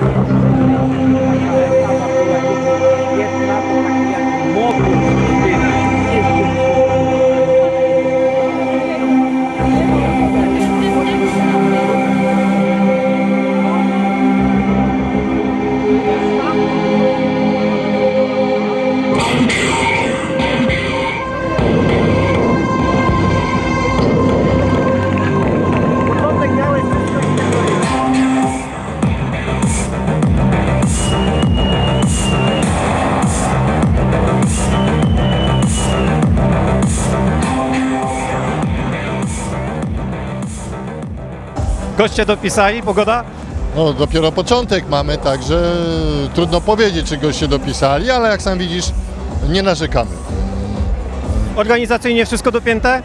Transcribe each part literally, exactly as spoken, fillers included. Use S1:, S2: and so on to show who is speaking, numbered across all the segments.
S1: Goście dopisali, pogoda?
S2: No dopiero początek mamy, także trudno powiedzieć, czy goście dopisali, ale jak sam widzisz, nie narzekamy.
S1: Organizacyjnie wszystko dopięte?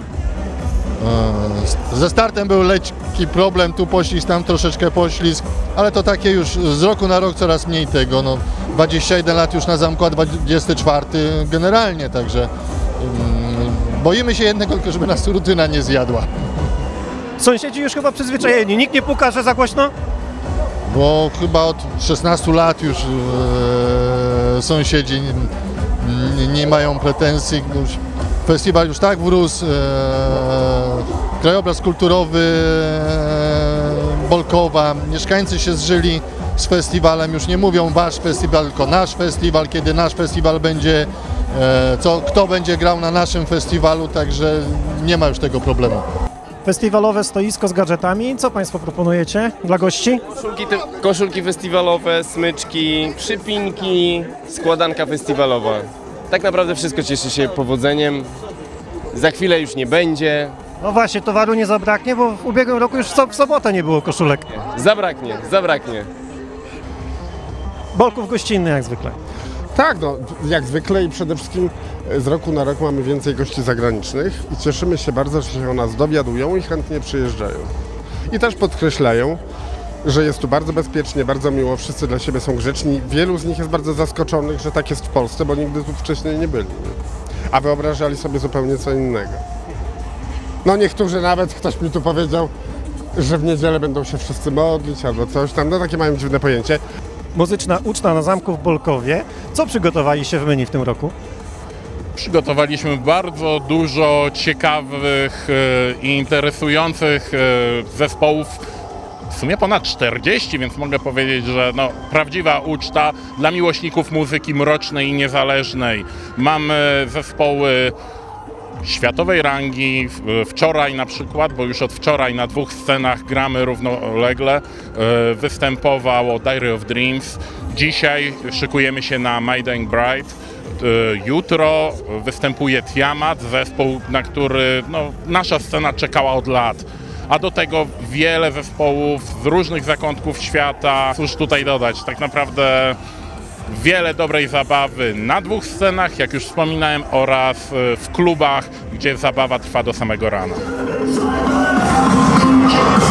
S2: Ze startem był lekki problem, tu poślizg, tam troszeczkę poślizg, ale to takie już z roku na rok coraz mniej tego. No, dwadzieścia jeden lat już na zamku, a dwudziesty czwarty generalnie, także um, boimy się jednego, tylko żeby nas rutyna nie zjadła.
S1: Sąsiedzi już chyba przyzwyczajeni, nikt nie puka, że za głośno?
S2: Bo chyba od szesnastu lat już e, sąsiedzi nie, nie mają pretensji. Festiwal już tak wrósł, e, krajobraz kulturowy e, Bolkowa, mieszkańcy się zżyli z festiwalem, już nie mówią wasz festiwal, tylko nasz festiwal, kiedy nasz festiwal będzie, e, co, kto będzie grał na naszym festiwalu, także nie ma już tego problemu.
S1: Festiwalowe stoisko z gadżetami. Co Państwo proponujecie dla gości?
S3: Koszulki, te, koszulki festiwalowe, smyczki, przypinki, składanka festiwalowa. Tak naprawdę wszystko cieszy się powodzeniem. Za chwilę już nie będzie.
S1: No właśnie, towaru nie zabraknie, bo w ubiegłym roku już w, so w sobotę nie było koszulek.
S3: Zabraknie, zabraknie.
S1: Bolków gościnny jak zwykle.
S4: Tak, no, jak zwykle i przede wszystkim z roku na rok mamy więcej gości zagranicznych i cieszymy się bardzo, że się o nas dowiadują i chętnie przyjeżdżają. I też podkreślają, że jest tu bardzo bezpiecznie, bardzo miło, wszyscy dla siebie są grzeczni. Wielu z nich jest bardzo zaskoczonych, że tak jest w Polsce, bo nigdy tu wcześniej nie byli. Nie? A wyobrażali sobie zupełnie co innego. No niektórzy nawet, ktoś mi tu powiedział, że w niedzielę będą się wszyscy modlić albo coś tam, no takie mają dziwne pojęcie.
S1: Muzyczna uczta na zamku w Bolkowie. Co przygotowaliście w menu w tym roku?
S5: Przygotowaliśmy bardzo dużo ciekawych i interesujących zespołów, w sumie ponad czterdzieści, więc mogę powiedzieć, że no, prawdziwa uczta dla miłośników muzyki mrocznej i niezależnej. Mamy zespoły światowej rangi. Wczoraj na przykład, bo już od wczoraj na dwóch scenach gramy równolegle, występowało Diary of Dreams. Dzisiaj szykujemy się na My Dying Bride. Jutro występuje Tiamat, zespół, na który no, nasza scena czekała od lat. A do tego wiele zespołów z różnych zakątków świata. Cóż tutaj dodać, tak naprawdę wiele dobrej zabawy na dwóch scenach, jak już wspominałem, oraz w klubach, gdzie zabawa trwa do samego rana.